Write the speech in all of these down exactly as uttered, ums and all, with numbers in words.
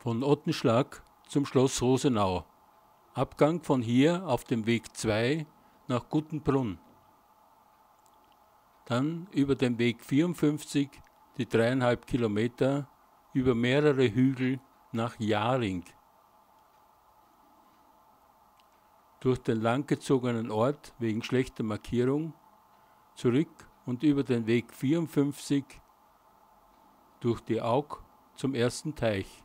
Von Ottenschlag zum Schloss Rosenau. Abgang von hier auf dem Weg zwei nach Guttenbrunn. Dann über den Weg vierundfünfzig die dreieinhalb Kilometer über mehrere Hügel nach Jaring. Durch den langgezogenen Ort wegen schlechter Markierung zurück und über den Weg vierundfünfzig durch die Aug zum ersten Teich.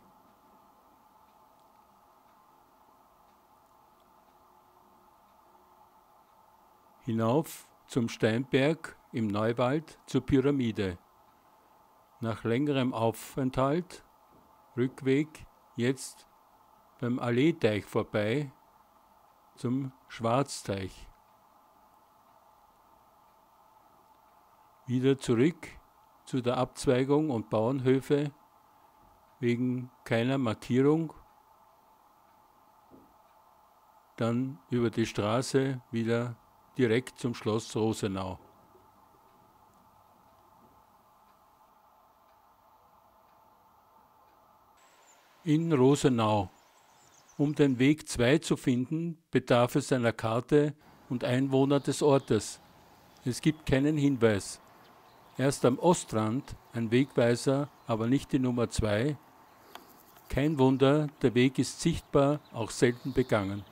Hinauf zum Steinberg im Neuwald zur Pyramide. Nach längerem Aufenthalt, Rückweg, jetzt beim Alleeteich vorbei zum Schwarzteich. Wieder zurück zu der Abzweigung und Bauernhöfe wegen keiner Markierung. Dann über die Straße wieder direkt zum Schloss Rosenau. In Rosenau. Um den Weg zwei zu finden, bedarf es einer Karte und Einwohner des Ortes. Es gibt keinen Hinweis. Erst am Ostrand ein Wegweiser, aber nicht die Nummer zwei. Kein Wunder, der Weg ist sichtbar, auch selten begangen.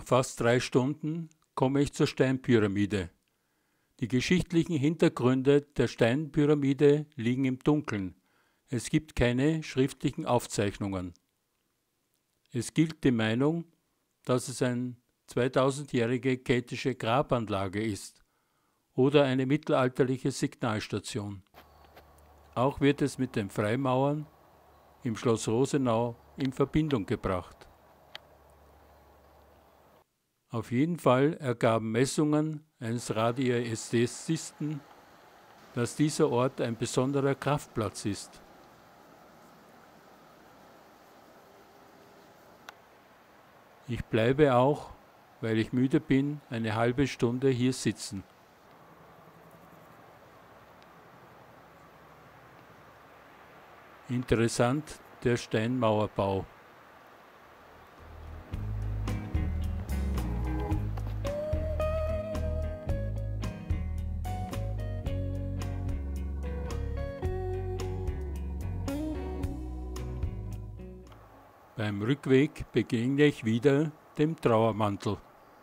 Nach fast drei Stunden komme ich zur Steinpyramide. Die geschichtlichen Hintergründe der Steinpyramide liegen im Dunkeln. Es gibt keine schriftlichen Aufzeichnungen. Es gilt die Meinung, dass es eine zweitausendjährige keltische Grabanlage ist oder eine mittelalterliche Signalstation. Auch wird es mit den Freimauern im Schloss Rosenau in Verbindung gebracht. Auf jeden Fall ergaben Messungen eines Radiästhetisten, dass dieser Ort ein besonderer Kraftplatz ist. Ich bleibe auch, weil ich müde bin, eine halbe Stunde hier sitzen. Interessant der Steinmauerbau. Beim Rückweg begegne ich wieder dem Trauermantel.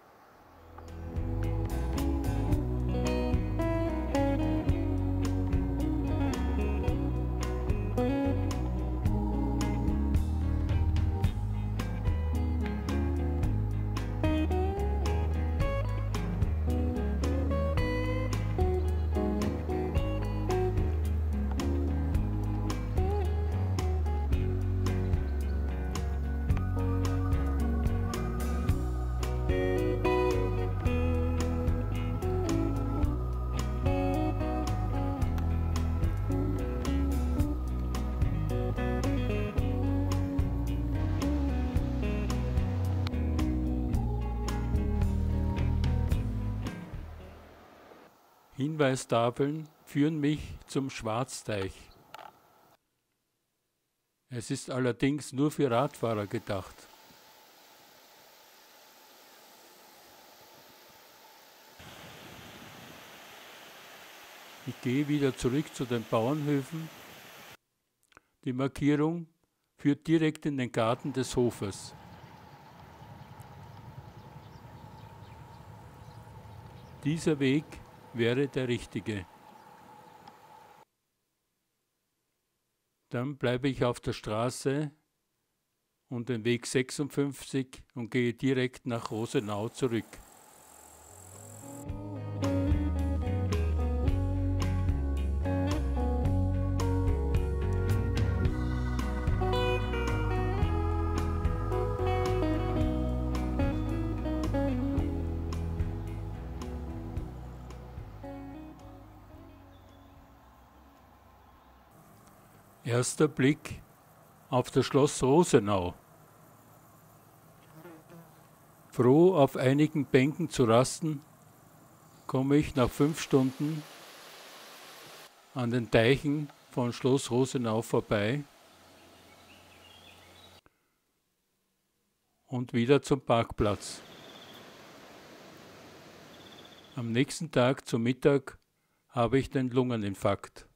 Hinweistafeln führen mich zum Schwarzteich. Es ist allerdings nur für Radfahrer gedacht. Ich gehe wieder zurück zu den Bauernhöfen. Die Markierung führt direkt in den Garten des Hofes. Dieser Weg wäre der richtige. Dann bleibe ich auf der Straße und den Weg sechsundfünfzig und gehe direkt nach Rosenau zurück. Erster Blick auf das Schloss Rosenau. Froh, auf einigen Bänken zu rasten, komme ich nach fünf Stunden an den Teichen von Schloss Rosenau vorbei und wieder zum Parkplatz. Am nächsten Tag zum Mittag habe ich den Lungeninfarkt.